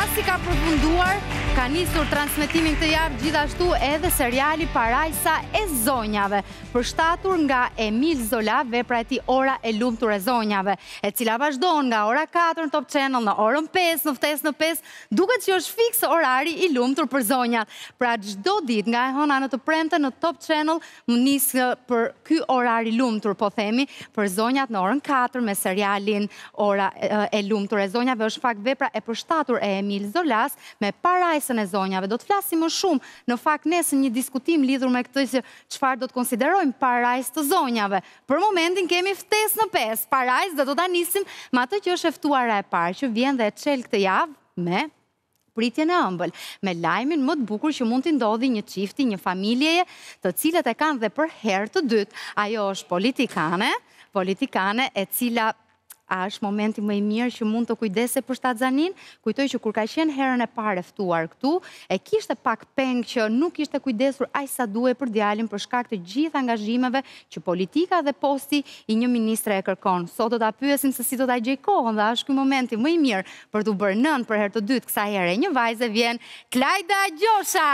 Pasi ka përfunduar, ka nisur transmetimin këtë javë gjithashtu edhe seriali Parajsa e zonjave, përshtatur nga Emil Zola, vepra e tij Ora e lumtur e zonjave, e cila vazhdon nga ora 4 në Top Channel, në orën 5, në ftesë në 5, duket që është fiks orari i lumtur për zonjat. Pra çdo ditë nga e hëna në të premte në Top Channel më nis për ky orar i lumtur, po themi, për zonjat në orën 4 me serialin Ora e lumtur e zonjave. Është fakt vepra e përshtatur e Emil Zolas me Parajsën e zonjave. Do të flasim më shumë në fakt nesër një diskutim lidhur me këtë që çfarë do të konsiderojmë parajsë të zonjave. Për momentin kemi ftesë në 5. Parajsë do ta nisim me atë që është e ftuara e parë që vjen dhe e çel këtë javë me pritjen e ëmbël, me lajmin më të bukur që mund t'i ndodhi një çifti, një familjeje, të cilët e kanë dhe për herë të dytë. Ajo është politikane e cila është momenti më i mirë që mund të kujdese për shtatzanin. Kujtoj që kur ka qenë herën e parë e ftuar këtu, e kishte pak peng që nuk ishte kujdesur aq sa duhej për djalin për shkak të gjithë angazhimeve që politika dhe posti i një ministre e kërkon. Sot do ta pyesim se si do ta gjej kohën dhe është ky momenti më i mirë për t'u bërë nën për herë të dytë kësaj here. Një vajzë vjen, Klajda Gjosha.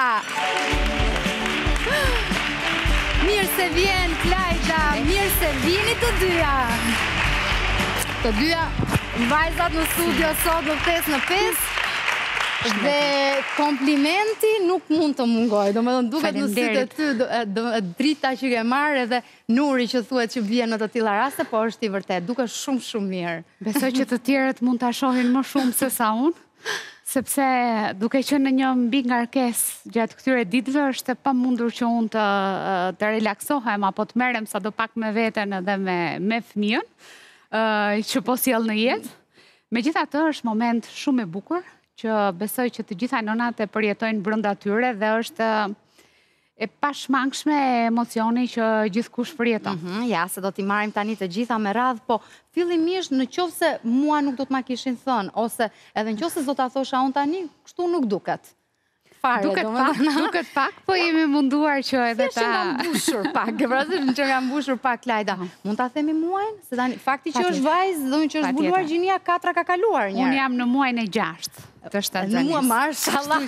Mirë se vjen Klajda, mirë se vini të dyja. Të dyja vajzat në studio sot në ftesë në 5 dhe komplimenti nuk mund të mungoj. Domethënë duket në sytë e ty drita që ke marrë edhe nuri që thuhet që vjen në të tilla raste, po është i vërtet, duket shumë mirë. Besoj që të tjerët mund ta shohin më shumë se sa unë, sepse duke qenë në një mbi ngarkesë gjatë këtyre ditëve, është e pamundur që unë të relaksohem apo të merrem sadopak me veten edhe me fëmijën që po sjell në jetë. Megjithatë është moment shumë i bukur që besoj që të gjitha nënat e përjetojnë brenda tyre dhe është e pashmangshme emocioni që gjithkush përjeton. Ja, se do t'i marrim tani të gjitha me radhë, po fillimisht në qoftë se mua nuk do të ma kishin thënë, ose edhe në qoftë se do ta thosha unë tani, kështu nuk duket. Duket pak, po jemi munduar që edhe ta... Që nga mbushur pak, që nga mbushur pak, Klajda. Mund ta themi muajin? Se tani, fakti që është vajzë, dhe që është zbuluar gjinia 4 ka kaluar njërë. Unë jam në muajin e 6 të shtatzanis. Në muaj mashallah.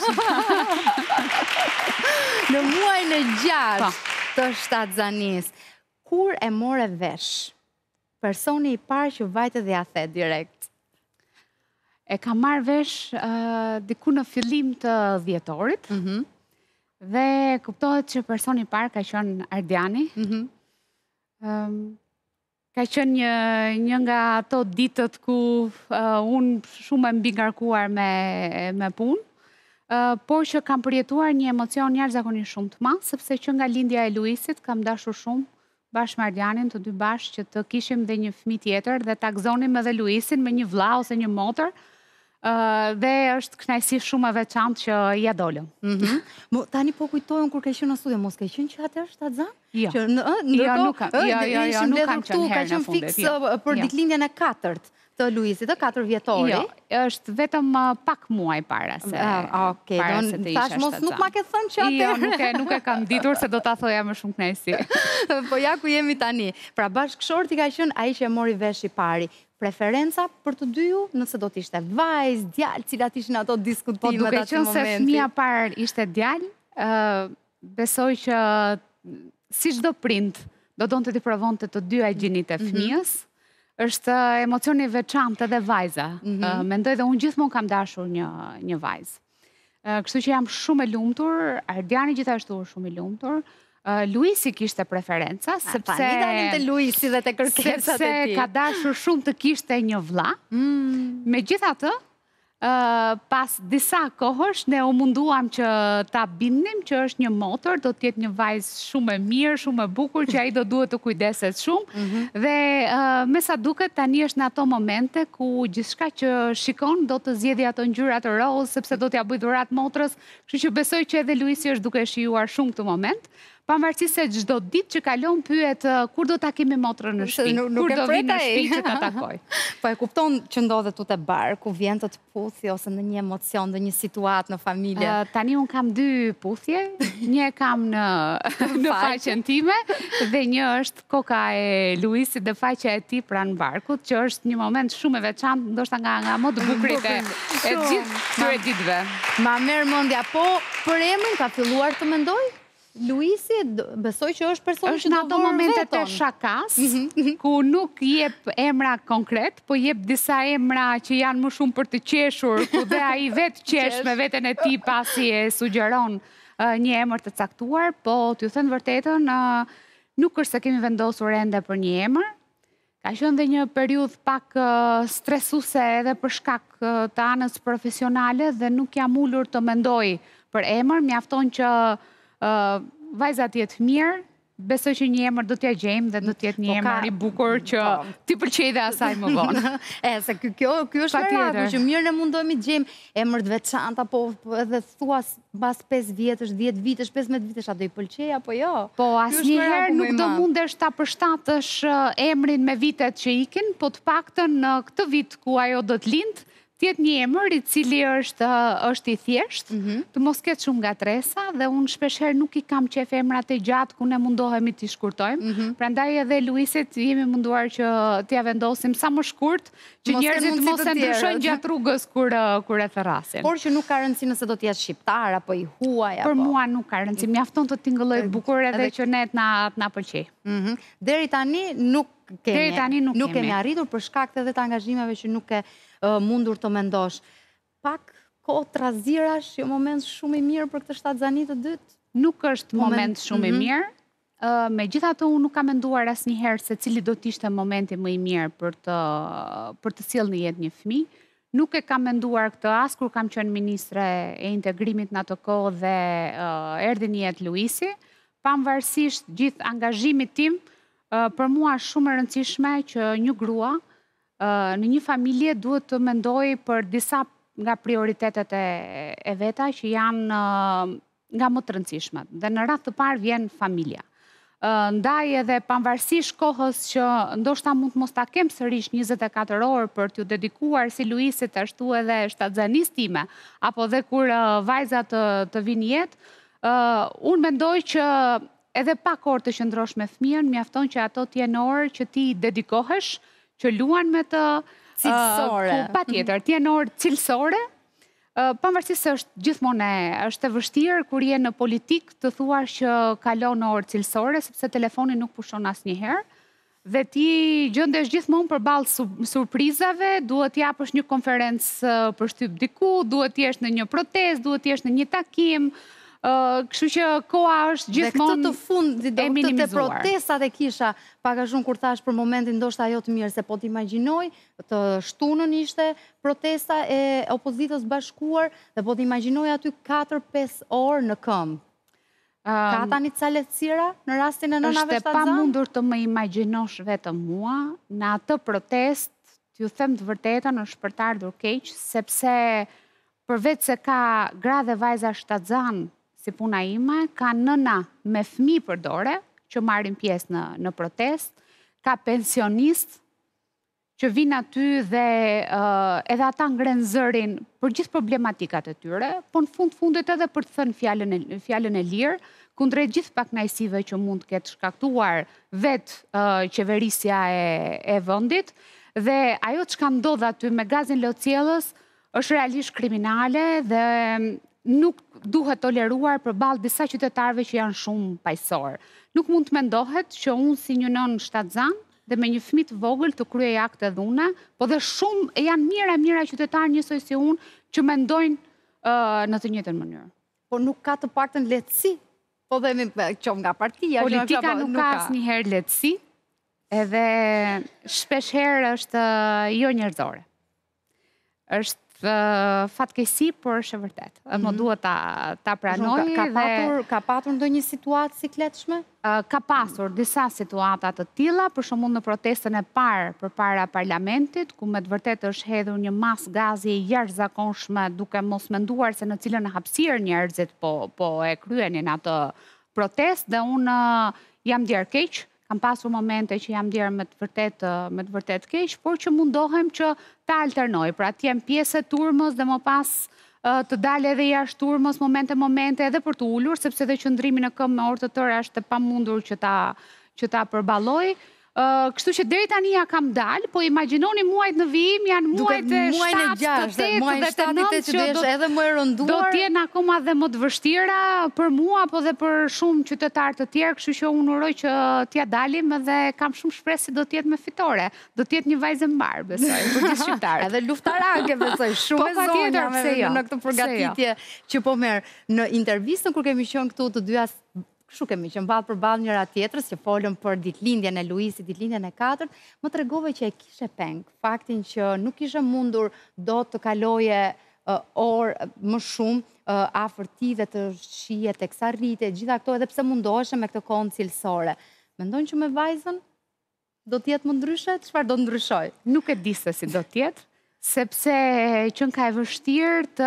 Në muajin e 6 të shtatzanis. Kur e more vesh personi i parë që vajte dhe ja the direkt? E ka marrë vesh diku në fillim të dhjetorit dhe kuptohet që personi i parë ka qenë Ardiani. Ka qenë një nga ato ditët ku unë shumë e mbi ngarkuar me punë, por që kam përjetuar një emocion jashtëzakonisht shumë të madh, sepse që nga lindja e Luisit kam dashur shumë bashkë me Ardianin, të dy bashkë, që të kishim dhe një fëmijë tjetër dhe ta gëzonim edhe Luisin me një vëlla ose një motër. Dhe është kënaqësi shumë e veçantë që ja dolëm. Tani po kujtojmë kur ke qenë në studio, mos ke qenë që atëherë shtatzan? Jo, nuk kam qenë herë në fundit. Fiks për ditëlindjen e 4 të Luisit, të 4 vjetori? Jo, është vetëm pak muaj para se të isha mos nuk ma ke thënë që atëherë? Jo, nuk e kam ditur se do ta thoja më shumë kënaqësi. Po ja ku jemi tani. Pra bashkëshorti ka qenë ai që e mori vesh i pari. Preferenca për të dyju, nëse do t'ishte vajzë, djalë, cilat ishin ato diskutimet duke atë qenë momenti? Se fëmia parë ishte djalë, besoj që si çdo prind do donte t'i provonte të dyja gjinit e fëmijës. Është emocioni veçantë edhe vajza. Mendoj dhe unë gjithmonë kam dashur një vajzë. Kështu që jam shumë e lumtur, Ardiani gjithashtu është shumë i lumtur. Luisi kishte preferenca, sepse Luisi dhe të kërkesat e tij. Ka dashur shumë të kishte një vëlla. Megjithatë, pas disa kohësh ne u munduam që ta bindnim që është një motër, do të jetë një vajzë shumë e mirë, shumë e bukur, që ai do duhet të kujdeset shumë. Dhe me sa duket tani është në ato momente ku gjithçka që shikon do të zgjedhë ato ngjyra të rozë, sepse do t'ja bëj dhuratë motrës, kështu që besoj që edhe Luisi është duke shijuar shumë këtë moment. Pavarësisht se çdo ditë që kalon pyet kur do ta kemi motrën në shtëpi, kur do vinë në shtëpi që ta takoj. Po e kupton që ndodhet tu te bar, ku vjen të puthi ose në një emocion, në një situatë në familje. Tani un kam dy puthje, një kam në faqen time dhe një është koka e Luisit dhe faqja e tij pranë barkut, që është një moment shumë e veçantë, ndoshta nga më të bukurit e gjithë këtyre ditëve. Ma merr mendja, po për emrin ka filluar të mendoj? Luisi, besoj që është person që në ato momentet e shakas, ku nuk jep emra konkret, po jep disa emra që janë më shumë për të qeshur, ku dhe ai vetë qesh me veten e tij pasi e sugjeron një emër të caktuar, po t'ju thënë vërtetën, nuk është se kemi vendosur ende për një emër. Ka qenë dhe një periudhë pak stresuese edhe për shkak të anës profesionale dhe nuk jam ulur të mendoj për emër, mjafton që vajzat jetë mirë, besoj që një emër do t'ja gjejmë dhe do t'jetë një emër i bukur që t'i pëlqej dhe asaj më vonë. Se kjo është meraku, që mirë ne mundohemi të gjejmë emër të veçantë, apo edhe thua mbas 5 vjetësh, 10 vitesh, 15 vitesh, a do i pëlqej apo jo? Po asnjëherë nuk do mundesh ta përshtatësh emrin me vitet që ikin, po të paktën në këtë vit ku ajo do të lindë, tjetë një emër i cili është i thjeshtë, të mos ketë shumë gatresa dhe unë shpeshherë nuk i kam qef emrat e gjatë ku ne mundohemi t'i shkurtojmë. Prandaj edhe Luisit jemi munduar që t'ja vendosim sa më shkurt, që njerëzit mos e ndryshojnë gjatë rrugës kur e thërrasin. Por që nuk ka rëndësi nëse do t'jetë shqiptar apo i huaj apo. Për mua nuk ka rëndësi, mjafton të tingëlloj bukur edhe që ne t'na pëlqej. Deri tani nuk kemi arritur për shkak edhe të angazhimeve që nuk e mundur të mendosh. Pak kohë trazirash, jo moment shumë i mirë për këtë shtatzani të dytë? Nuk është moment shumë i mirë. Megjithatë unë nuk kam menduar asnjëherë se cili do të ishte momenti më i mirë për të sjellë në jetë një fëmijë. Nuk e kam menduar këtë as kur kam qenë ministre e integrimit në atë kohë dhe erdhi në jetë Luisi. Pavarësisht gjithë angazhimit tim, për mua është shumë e rëndësishme që një grua në një familje duhet të mendoj për disa nga prioritetet e veta që janë nga më të rëndësishme. Dhe në radhë të parë vjen familja. Ndaj edhe pavarësisht kohës që ndoshta mund të mos ta kem sërish 24 orë për t'ju dedikuar si Luisit, ashtu edhe shtatzanis time, apo dhe kur vajzat të vinë jetë, unë mendoj që edhe pak orë të qëndrosh me fëmijën, mjafton që ato t'jenë orë që ti dedikohesh, që luan me të cilësore. Patjetër, t'jenë orë cilësore, pavarësisht se është gjithmonë është e vështirë kur je në politikë të thuash që kalon orë cilësore, sepse telefoni nuk pushon asnjëherë, dhe ti gjendesh gjithmonë përballë surprizave, duhet t'japësh një konferencë për shtyp diku, duhet t'jesh në një protestë, duhet t'jesh në një takim. Kështu që koha është gjithmonë dhe këtë të fundit, këtë të protestat e kisha pak a shumë kur thash për momentin ndoshta ajo të mirë, se po t'imagjinoj të shtunën ishte protesta e opozitës bashkuar dhe po t'imagjinoj aty 4-5 orë në këmbë. Ka tani ca lehtësira në rastin e nënave shtatzan? Është e pamundur të më imagjinosh vetëm mua në atë protest, t'ju them të vërtetën, është për të ardhur keq, sepse përveç se ka gra dhe vajza shtatzan si puna ime, ka nëna me fëmijë për dore, që marrin pjesë në protest, ka pensionist, që vinë aty dhe edhe ata ngren zërin për gjithë problematikat e tyre, po në fundit edhe për të thënë fjalën e lirë, kundrejt gjithë pakënaqësive që mund të ketë shkaktuar vetë qeverisja e vendit, dhe ajo çka ndodh aty me gazin lotësiellës është realisht kriminale dhe nuk duhet toleruar përballë disa qytetarëve që janë shumë paqësor. Nuk mund të mendohet që unë si një nën shtatzan dhe me një fëmijë të vogël të kryej akte dhune, po dhe shumë janë mira qytetarë njësoj si unë që mendojnë në të njëjtën mënyrë. Po nuk ka të paktën lehtësi, po dhe qoftë nga partia. Politika nuk ka asnjëherë lehtësi, edhe shpeshherë është jo njerëzore. Është fatkeqësi, por është e vërtet. Më duhet ta pranoj. Ka patur ndonjë situatë sikletshme? Ka pasur disa situata të tilla, për shembull në protestën e parë përpara parlamentit, ku me të vërtetë është hedhur një mas gazi e jashtëzakonshme, duke mos menduar se në cilën hapësirë njerëzit po e kryenin atë protest dhe unë jam djerë keq, kam pasur momente që jam djerë me të vërtet keq, por që mundohem që ta alternoj, pra të jem pjesë e turmës dhe më pas të dalë edhe jashtë turmës momente edhe për të ullur, sepse dhe qëndrimi në këmbë me orë të tëra është e pamundur që ta përballoj. Kështu që deri tani ja kam dalë, po imagjinoni muajt në vijim janë muajt e 7, 8 dhe 9 që edhe më e rënduar. Do t'jenë akoma dhe më të vështira për mua, po dhe për shumë qytetarë të tjerë, kështu që unë uroj që t'ja dalim dhe kam shumë shpresë se do t'jetë me fitore. Do t'jetë një vajzë mbar, besoj, për gjithë shqiptarët. Edhe luftarake, besoj, shumë e zonja në këtë përgatitje që po merr. Në intervistën kur kemi qenë këtu të dyja, kështu kemi qenë ballë për ballë njëra tjetrës, që folëm për ditëlindjen e Luisit, ditëlindjen e 4, më tregove që e kishe peng, faktin që nuk ishe mundur do të kaloje orë më shumë afër ti dhe të shije teksa rrite, gjitha këto edhe pse mundoheshe me këtë kohën cilësore. Mendon që me vajzën do t'jetë më ndryshe? Çfarë do ndryshoj? Nuk e di se si do t'jetë, sepse që ka e vështirë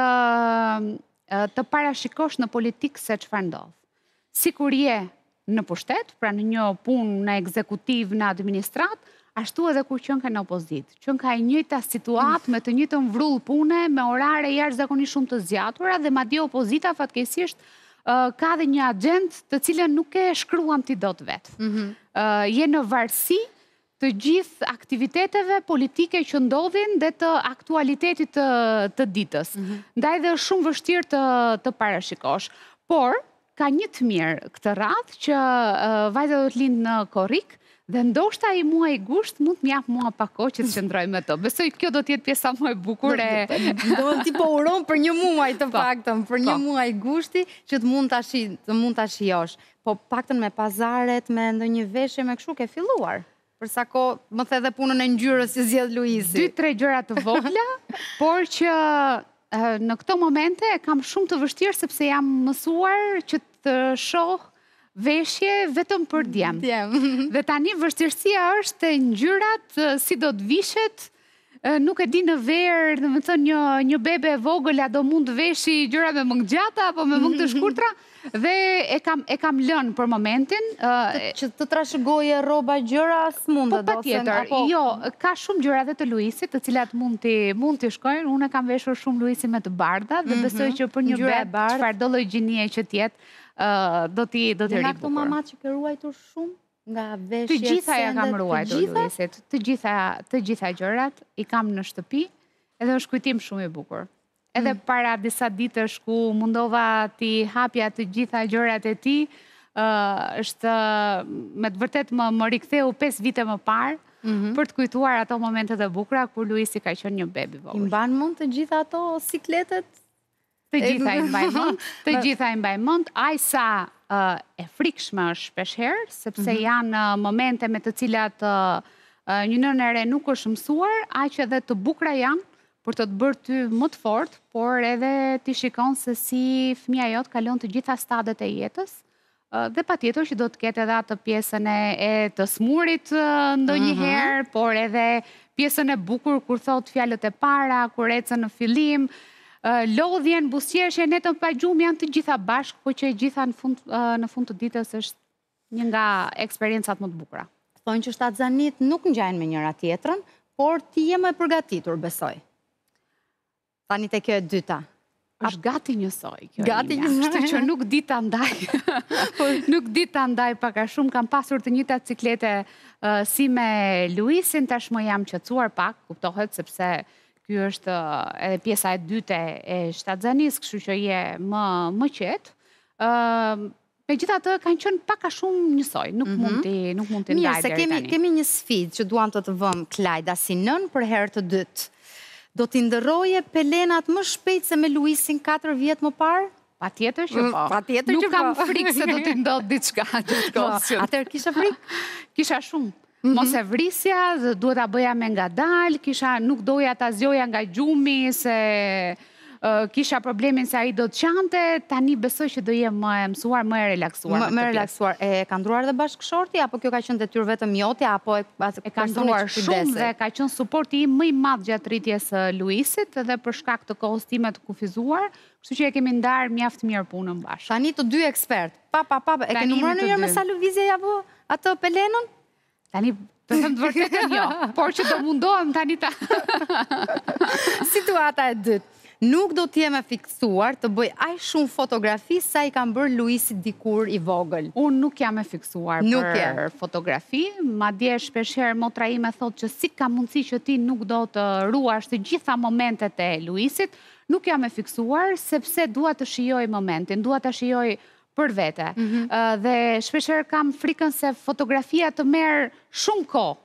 të parashikosh në politikë se çfarë ndodh. Si kur je në pushtet, pra në një punë në ekzekutiv, në administrat, ashtu edhe kur qënë ka në opozit. Qënë ka e njëjta situatë me të njëjtën vrull pune, me orare jashtëzakonisht shumë të zgjatura dhe madje opozita fatkeqësisht ka dhe një agent të cilën nuk e shkruam ti dot vetë. Je në varësi të gjithë aktiviteteve politike që ndodhin dhe të aktualitetit të ditës. Ndaj dhe është shumë vështirë të parashikosh. Por, ka një të mirë këtë radhë që vajza do të lindë në korrik dhe ndoshta i muaj gusht mund të m'jap mua pak kohë që të qëndroj me to. Besoj kjo do t'jetë pjesa më e bukur e... Do ti po uron për një muaj të paktën, për një muaj gushti që të mund ta shijosh. Po paktën me pazaret, me ndonjë veshje me kështu ke filluar. Për sa kohë më the edhe punën e ngjyrës që zgjedh Luisi. 2-3 gjëra të vogla, por që në këto momente kam shumë të vështirë sepse jam mësuar që të shoh veshje vetëm për djem. Dhe tani vështirësia është ngjyrat, si do të vishet, nuk e di në verë, dhe më thënë një bebe e vogël a do mund të veshi gjëra me mëngë gjata apo me mëngë të shkurtra, dhe e kam lënë për momentin. Që të trashëgoje rroba gjëra s'mundë. Po patjetër, jo, ka shumë gjëra dhe të Luisit, të cilat mund t'i shkojnë. Unë e kam veshur shumë Luisi me të bardha dhe besoj që për një bebë, çfarë do lloj gjinie që t'jetë, do t'i ribukur. Nga këto mamat që ke ruajtur shumë? Nga veshjet, të gjitha ja kam ruajtur Luisit, të gjitha gjërat i kam në shtëpi, edhe është kujtim shumë i bukur. Edhe para disa ditësh ku mundova t'i hapja të gjitha gjërat e ti, është me të vërtet më riktheu 5 vite më parë, për të kujtuar ato momentet e bukura kur Luisi ka qenë një bebi vogël. I mban mend të gjitha ato sikletet? Të gjitha i mbaj mend, të gjitha i mbaj mend, aq sa e frikshme është shpeshherë, sepse janë momente me të cilat një nënë e re nuk është mësuar, aq edhe të bukura janë për të bërë ty më të fortë, por edhe ti shikon se si fëmia jot kalon të gjitha stadet e jetës, dhe patjetër që do të ketë edhe atë pjesën e të smurit ndonjëherë, por edhe pjesën e bukur kur thot fjalët e para, kur ecën në fillim, lodhjen, buzëqeshjen, netën pa gjumë janë të gjitha bashkë, po që e gjitha në fund të ditës është një nga eksperiencat më të bukura. Thonë që shtatzanit nuk ngjajnë me njëra tjetrën, por ti je më e përgatitur, besoj. Tani te kjo e dyta. Është gati njësoj kjo. Gati njësoj. Kështu që nuk di ta ndaj. Nuk di ta ndaj pak a shumë, kam pasur të njëjtat ciklete si me Luisin, tashmë jam qetësuar pak, kuptohet sepse ky është edhe pjesa e dytë e shtatzanisë, kështu që je më qetë. Megjithatë kanë qenë pak a shumë njësoj, nuk mund t'i ndaj deri tani. Mirë, se kemi një sfidë që duam të vëmë Klajda si nën për herë të dytë. Do t'i ndërroje pelenat më shpejt se me Luisin 4 vjet më parë? Patjetër që po. Nuk kam frikë se do t'i ndodhë diçka gjatë kohës. Atëherë kisha frikë? Kisha shumë. Mos e vrisja, duhet ta bëja me ngadalë, nuk doja ta zgjoja nga gjumi, se kisha problemin se ai do të qante, tani besoj që do jem më e mësuar, më e relaksuar. Më relaksuar. E ka ndruar dhe bashkëshorti, apo kjo ka qenë detyrë vetëm jote, apo e ka ndruar shumë dhe ka qenë suporti im më i madh gjatë rritjes së Luisit dhe për shkak të kohës time të kufizuar, kështu që e kemi ndarë mjaft mirë punën bashkë. Tani të dy ekspert. E ke numëruar ndonjëherë me sa lëvizje apo atë Pelenën? Tani të them të vërtetën jo, por që do mundohem tani ta. Situata e dytë. Nuk do t'jem e fiksuar të bëj aq shumë fotografi sa i kam bërë Luisi dikur i vogël. Unë nuk jam e fiksuar për fotografi, madje shpeshherë motra ime thotë që si ka mundësi që ti nuk do të ruash të gjitha momentet e Luisit, nuk jam e fiksuar sepse dua të shijoj momentin, dua të shijoj për vete. Dhe shpeshherë kam frikën se fotografia të merr shumë kohë.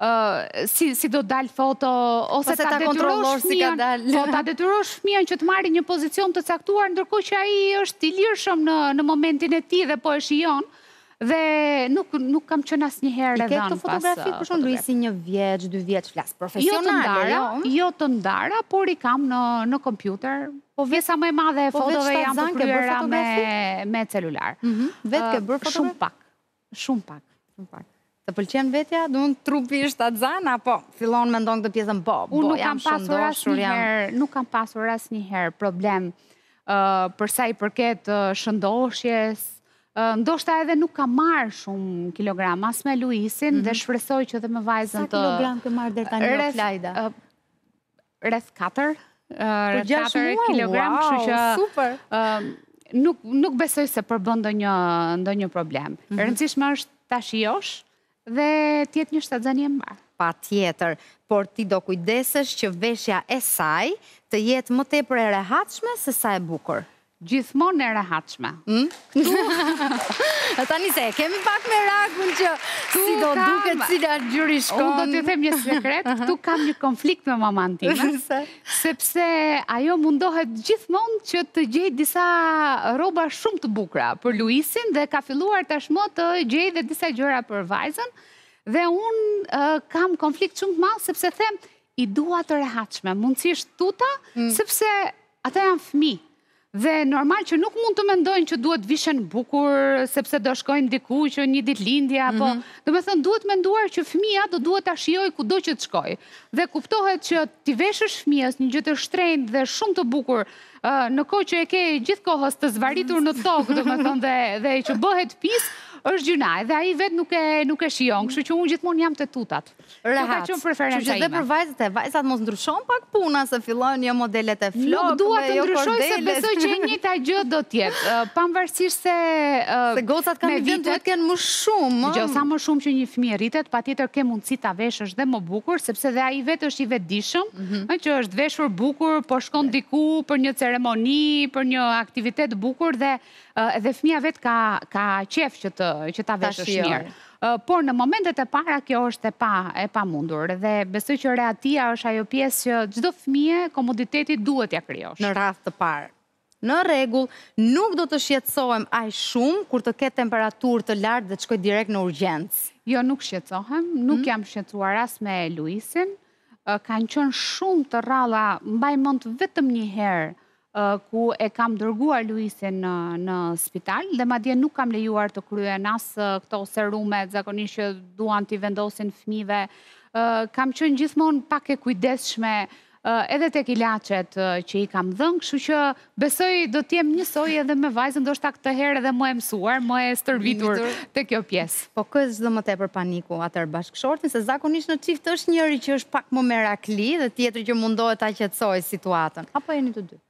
Si do dalë foto, ose ta detyrosh fëmijën, ta detyrosh fëmijën që të marrë një pozicion të caktuar, ndërkohë që ai është i lirshëm në momentin e tij dhe po e shijon. Dhe nuk kam qenë asnjëherë rëdhën pas fotografi. I ke këto fotografi, për shembull Luisi 1 vjeç, 2 vjeç, flas profesionale, jo të ndara, por i kam në kompjuter. Po pjesa më e madhe e fotove janë të kryera me celular. Vetë ke bërë fotografi? Shumë pak. Të pëlqen vetja, trupi është atzan, apo fillon me ndonë këtë pjesën jam shëndoshur, nuk kam pasur asnjëherë problem për sa i përket shëndoshjes. Ndoshta edhe nuk kam marrë shumë kilogram, as me Luisin, dhe shpresoj që dhe me vajzën të... Sa kilogram ke marrë deri tani në Flajda? Rreth 4. Për 6 kilogram, kështu që super. Nuk besoj se përbën ndonjë problem. Rëndësishme është ta shijosh dhe tjetë një shtatzani e mbarë. Pa tjetër, por ti do kujdesesh që veshja e saj të jetë më tepër e rehatshme se sa e bukur. Gjithmonë e rehatshme. Tani se, kemi pak me rakun që si do duket, cila gjyri shkon. Unë do t'ju them një sekret, këtu kam një konflikt me maman time, sepse ajo mundohet gjithmonë që të gjej disa rroba shumë të bukura për Luisin dhe ka filluar tashmë të gjej dhe disa gjëra për vajzën, dhe unë kam konflikt shumë të madh sepse them i dua të rehatshme, mundësisht tuta, sepse ata janë fëmijë. Dhe normal që nuk mund të mendojnë që duhet vishen bukur, sepse do shkojnë diku që një ditëlindje, apo do me thënë duhet menduar që fëmija do duhet ta shijoj kudo që të shkoj. Dhe kuptohet që ti veshësh fëmijës një gjë të shtrenjtë dhe shumë të bukur, në kohë që e ke gjithë kohës të zvaritur në tokë, do me thënë, dhe që bëhet pis, është gjuna, dhe ai vetë nuk e shijon, kështu që unë gjithmonë jam te tutat. Rehat. Kjo ka qenë preferenca ime. Që dhe për vajzat mos ndryshon pak puna se fillojnë një modelet e flokëve, nuk dua të ndryshoj se besoj që e njëjta gjë do të jetë. Pavarësisht se gocat kanë vjen duhet të kenë më shumë. Gjë sa më shumë që një fëmijë rritet, patjetër ke mundësi ta veshësh dhe më bukur, sepse dhe ai vetë është i vetëdijshëm, që është veshur bukur, po shkon diku për një ceremoni, për një aktivitet bukur dhe fëmia vetë ka qef që ta veshësh mirë. Por në momentet e para kjo është e pamundur dhe besoj që rehatia është ajo pjesë që çdo fëmijë komoditeti duhet ja krijosh. Në rast të parë. Në rregull, nuk do të shqetësohem aq shumë kur të ketë temperaturë të lartë dhe të shkoj direkt në urgjencë. Jo, nuk shqetësohem, nuk jam shqetësuar as me Luisin. Kanë qenë shumë të rralla, mbaj mend vetëm një herë ku e kam dërguar Luisin në spital dhe madje nuk kam lejuar të kryen as këto serumet zakonisht që duan t'i vendosin fëmijëve. Kam qenë gjithmonë pak e kujdesshme edhe tek ilaçet që i kam dhënë, kështu që besoj do të jem njësoj edhe me vajzën, ndoshta këtë herë edhe më e mësuar, më e stërvitur te kjo pjesë. Po kë çdo më tepër paniku atëherë bashkëshortin, se zakonisht në çift është njëri që është pak më merakli dhe tjetri që mundohet ta qetësojë situatën. Apo jeni të dy?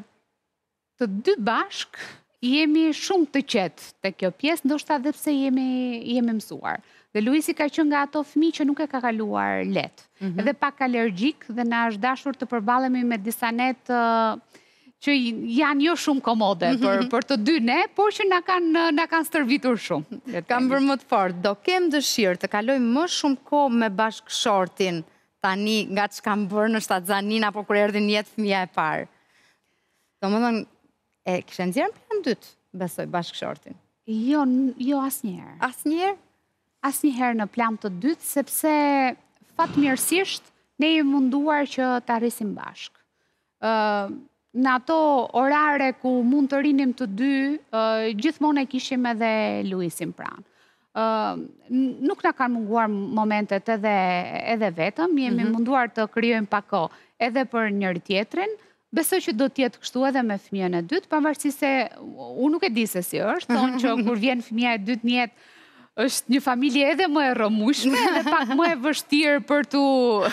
Të dy bashk jemi shumë të qetë te kjo pjesë, ndoshta edhe pse jemi mësuar. Dhe Luisi ka qenë nga ato fëmijë që nuk e ka kaluar lehtë. Edhe pak alergjik dhe na është dashur të përballemi me disa net që janë jo shumë komode për të dy ne, por që na kanë stërvitur shumë. Kam bërë më të fortë. Do kem dëshirë të kaloj më shumë kohë me bashkëshortin tani nga ç'kam bërë në shtatzanin apo kur erdhi në jetë fëmia e parë. Domethënë, e kishe nxjerrë në plan dytë, besoj, bashkëshortin? Jo asnjëherë. Asnjëherë? Asnjëherë në plan të dytë, sepse fatmirësisht ne jemi munduar që të arrisim bashkë. në ato orare ku mund të rinim të dy, gjithmonë e kishim edhe Luisin pranë. Nuk na kanë munguar momentet edhe vetëm, jemi munduar të krijojmë pak kohë edhe për njëri tjetrin. Besoj që do t'jetë kështu edhe me fëmijën e dytë, pavarësisht se unë nuk e di se si është, thonë që kur vjen fëmija e dytë në jetë është një familje edhe më e rëmushme, edhe pak më e vështirë për t'u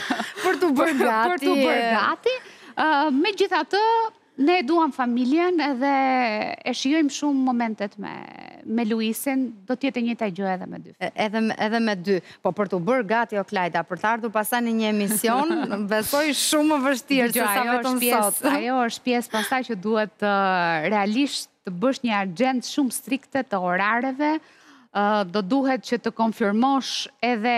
bërë gati. Megjithatë, ne duam familjen edhe e shijojmë shumë momentet me Luisin, do t'jetë e njëjta gjë edhe me dy. Edhe me dy. Po për t'u bërë gati, o Klajda, për t'ardhur pastaj në një emision, besoj shumë më vështirë se sa vetëm sot. Ajo është pjesë pastaj që duhet realisht të bësh një agent shumë strikte të orareve, do duhet që të konfirmosh edhe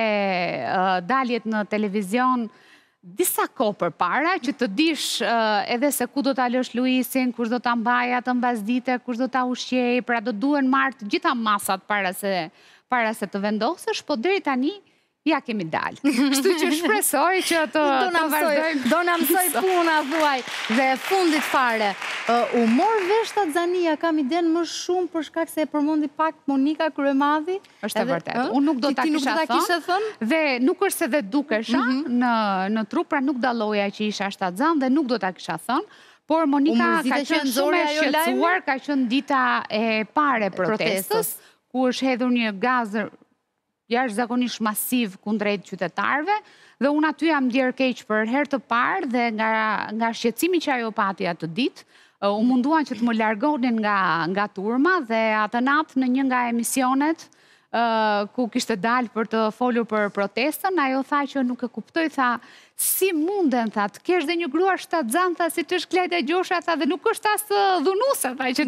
daljet në televizion disa kohë përpara, që të dish edhe se ku do ta lësh Luisin, kush do ta mbaj atë mbasdite, kush do ta ushqej, pra do duhen marrë të gjitha masat para se të vendosësh, po deri tani ja kemi dalë. Kështu që shpresoj që të vazhdojmë. Do na mësoj puna, thuaj. Dhe fundit fare, u mor vesh Tanzania, kam iden më shumë për shkak se e përmendi pak Monika Kryemadhi. Është e vërtetë. Unë nuk do ta kisha thënë. Dhe nuk është se dhe dukesha në trup, pra nuk dalloja që isha shtatzan dhe nuk do ta kisha thënë. Por Monika ka qenë shumë e shqetësuar, ka qenë dita e parë e protestës, ku është hedhur një gaz jashtëzakonisht masiv kundrejt qytetarëve, dhe unë aty jam ndjerë keq për herë të parë dhe nga shqetësimi që ajo pati atë ditë, u munduan që të më largonin nga turma dhe atë natë në një nga emisionet ku kishte dalë për të folur për protestën, ajo tha që nuk e kuptoj, tha, si munden, tha, të kesh dhe një grua shtatzan, tha, si të është Klajda Gjosha, tha, dhe nuk është asë dhunuse, tha, që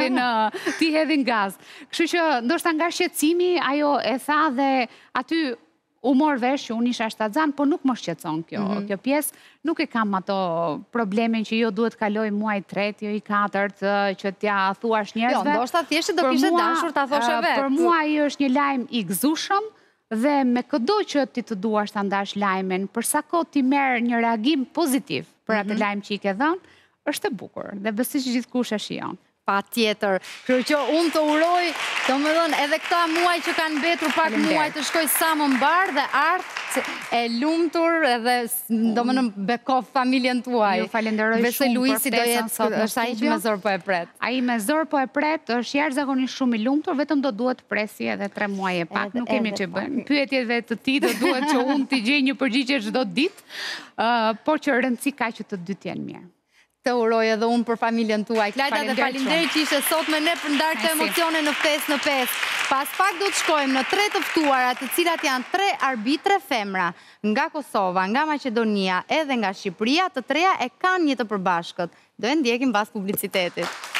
ti hedhin gaz. Kështu që, ndoshta nga shqetësimi, ajo e tha dhe aty u mor vesh që unë isha shtatzan, po nuk më shqetëson kjo pjesë, nuk e kam ato problemin që jo duhet kaloj muaj 3, jo i 4, që t'ja thuash njerëzve. Jo, ndoshta thjesht do kishe dashur ta thoshe vetë. Për mua ai është një lajm i gëzueshëm dhe me këdo që ti të duash ta ndash lajmin, për sa kohë ti merr një reagim pozitiv për atë lajm që i ke dhënë, është e bukur dhe besoj që gjithkush e shijon. Pa tjetër. Kërë që unë të uroj, të më dhënë edhe këta muaj që kanë betur pak muaj të shkoj sa më mbarë dhe artë e lumtur edhe do më në bekov familjen tuaj. Ju falenderoj shumë për ftesën sot në studio. Është ai që me zor po e pret. Ai me zor po e pret, është jashtëzakonisht shumë i lumtur, vetëm do duhet presi edhe 3 muaj e pak, nuk kemi që bëjmë. Pyetjeve të tij do duhet që unë t'i gjej një përgjigje çdo ditë, por që rëndësi ka që të dytë jenë mirë. Të uroj edhe unë për familjen tuaj. Klajda, dhe faleminderit që ishe sot me ne për ndarë këtë emocione në Ftesë në 5. Pas pak do të shkojmë në 3 të ftuara, të cilat janë 3 arbitre femra, nga Kosova, nga Maqedonia edhe nga Shqipëria, të treja e kanë një të përbashkët. Do e ndjekim pas publicitetit.